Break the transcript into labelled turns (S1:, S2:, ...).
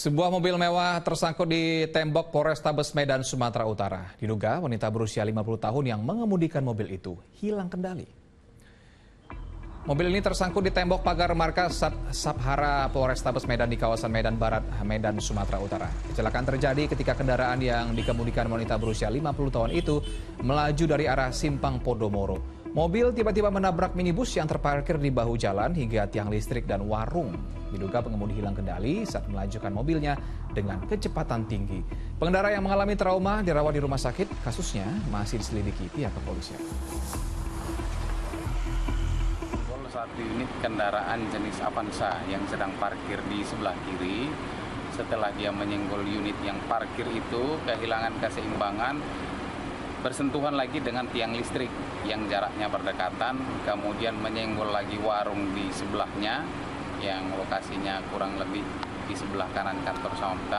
S1: Sebuah mobil mewah tersangkut di tembok Polrestabes Medan, Sumatera Utara. Diduga wanita berusia 50 tahun yang mengemudikan mobil itu hilang kendali. Mobil ini tersangkut di tembok pagar markas Sabhara Polrestabes Medan di kawasan Medan Barat, Medan, Sumatera Utara. Kecelakaan terjadi ketika kendaraan yang dikemudikan wanita berusia 50 tahun itu melaju dari arah Simpang Podomoro. Mobil tiba-tiba menabrak minibus yang terparkir di bahu jalan hingga tiang listrik dan warung. Diduga pengemudi hilang kendali saat melajukan mobilnya dengan kecepatan tinggi. Pengendara yang mengalami trauma dirawat di rumah sakit. Kasusnya masih diselidiki pihak kepolisian.
S2: Satu unit kendaraan jenis Avanza yang sedang parkir di sebelah kiri. Setelah dia menyenggol unit yang parkir itu, kehilangan keseimbangan, bersentuhan lagi dengan tiang listrik yang jaraknya berdekatan, kemudian menyenggol lagi warung di sebelahnya yang lokasinya kurang lebih di sebelah kanan kantor Samapta.